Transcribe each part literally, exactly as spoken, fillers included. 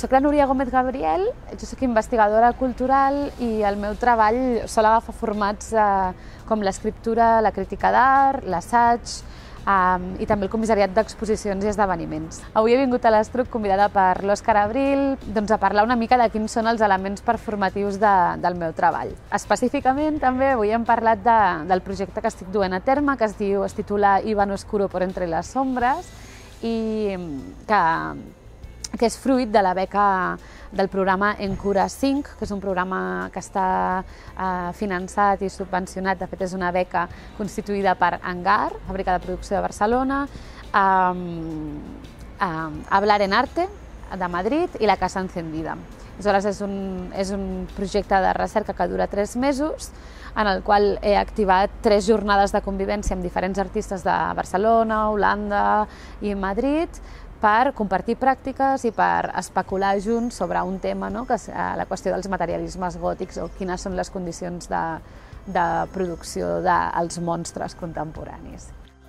soc la Núria Gómez Gabriel, jo soc investigadora cultural i el meu treball sol agafar formats eh, com l'escriptura, la crítica d'art, l'assaig um, i també el comissariat d'exposicions i esdeveniments. Avui he vingut a l'Estruc convidada per l'Òscar Abril doncs, a parlar una mica de quins són els elements performatius de, del meu treball. Específicament també avui hem parlat de, del projecte que estic duent a terme, que es diu, es titula Iban oscuro por entre las sombras i que que és fruit de la beca del programa Encura cinc, que és un programa que està eh, finançat i subvencionat, de fet és una beca constituïda per Hangar, fàbrica de producció de Barcelona, eh, eh, Hablar en Arte, de Madrid, i la Casa Encendida. Aleshores, és un, és un projecte de recerca que dura tres mesos, en el qual he activat tres jornades de convivència amb diferents artistes de Barcelona, Holanda i Madrid, per compartir pràctiques i per especular junts sobre un tema, no? Que és la qüestió dels materialismes gòtics o quines són les condicions de, de producció dels monstres contemporanis.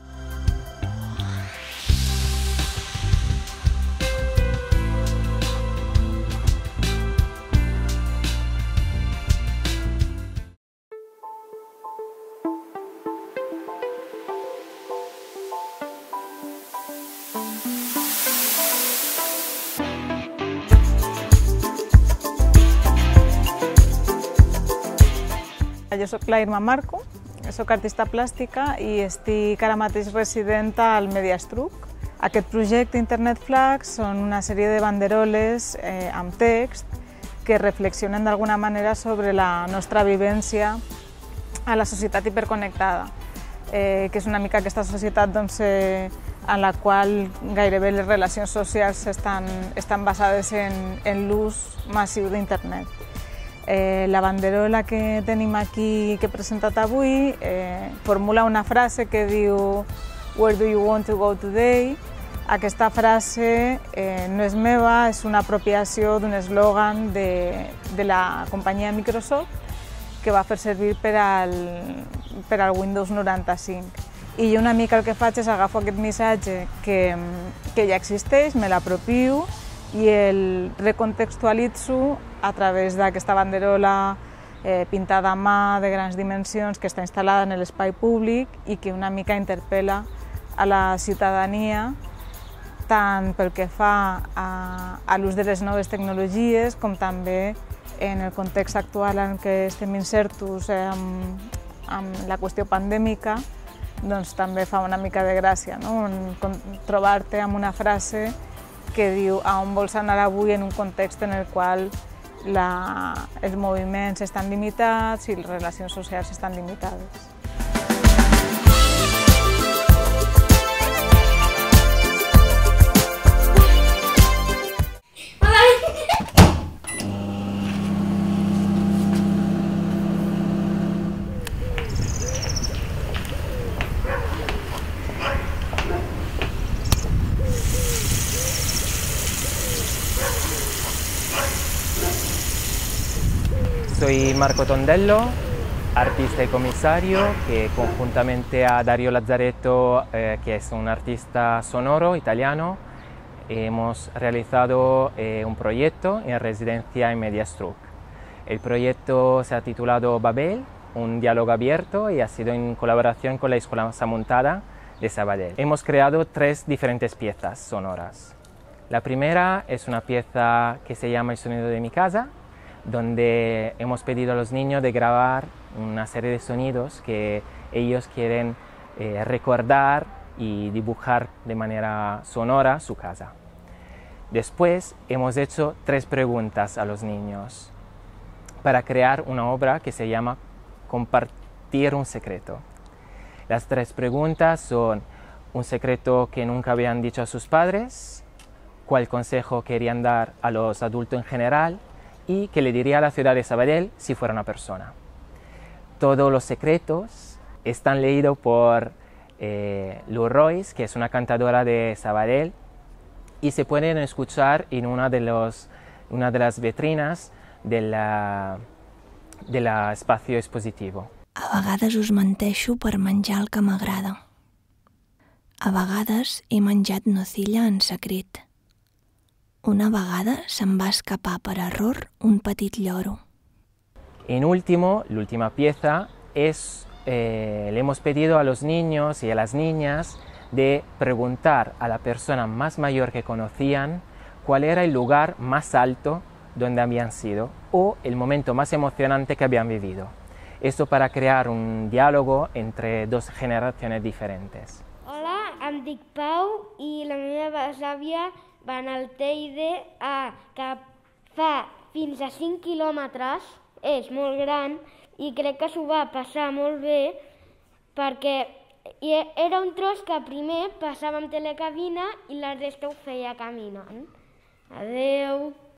Jo soc la Irma Marco, soc artista plàstica i estic ara mateix resident al Mediastruc. Aquest projecte Internet Flags són una sèrie de banderoles eh, amb text que reflexionen d'alguna manera sobre la nostra vivència a la societat hiperconnectada, eh, que és una mica aquesta societat doncs, eh, en la qual gairebé les relacions socials estan, estan basades en, en l'ús massiu d'internet. Eh, la banderola que tenim aquí, que he presentat avui, eh, formula una frase que diu "Where do you want to go today?". Aquesta frase eh, no és meva, és una apropiació d'un eslògan de, de la companyia Microsoft que va fer servir per al, per al Windows noranta-cinc. I jo una mica el que faig és agafo aquest missatge que, que ja existeix, me l'apropio i el recontextualitzo a través d'aquesta banderola eh, pintada a mà de grans dimensions que està instal·lada en l'espai públic i que una mica interpel·la a la ciutadania tant pel que fa a, a l'ús de les noves tecnologies com també en el context actual en què estem insertos eh, amb, amb la qüestió pandèmica, doncs també fa una mica de gràcia, no? Trobar-te amb una frase que diu a on vols anar avui en un context en el qual la, els moviments estan limitats i les relacions socials estan limitades. Soy Marco Tondello, artista y comisario, que conjuntamente a Dario Lazzaretto, eh, que es un artista sonoro italiano, hemos realizado eh, un proyecto en residencia en Mediastruc. El proyecto se ha titulado Babel, un diálogo abierto, y ha sido en colaboración con la Escuela Samuntada de Sabadell. Hemos creado tres diferentes piezas sonoras. La primera es una pieza que se llama El sonido de mi casa, donde hemos pedido a los niños de grabar una serie de sonidos que ellos quieren eh, recordar y dibujar de manera sonora su casa. Después hemos hecho tres preguntas a los niños para crear una obra que se llama Compartir un secreto. Las tres preguntas son un secreto que nunca habían dicho a sus padres, cuál consejo querían dar a los adultos en general y qué le diría a la ciudad de Sabadell si fuera una persona. Todos los secretos están leídos por eh, Lou Royce, que es una cantadora de Sabadell, y se pueden escuchar en una de, los, una de las vitrinas del de la espacio expositivo. A vegades us menteixo per menjar el que m'agrada. A vegades he menjat nocilla en secret. Una vegada se'n va escapar per error un petit lloro. En último, la última pieza es, eh, le hemos pedido a los niños y a las niñas de preguntar a la persona más mayor que conocían cuál era el lugar más alto donde habían sido o el momento más emocionante que habían vivido. Esto para crear un diálogo entre dos generaciones diferentes. Hola, em dic Pau i la meva besàvia va anar al Teide a que fa fins a cinc quilòmetres, és molt gran i crec que s'ho va passar molt bé perquè era un tros que primer passava amb telecabina i la resta ho feia caminant. Adeu!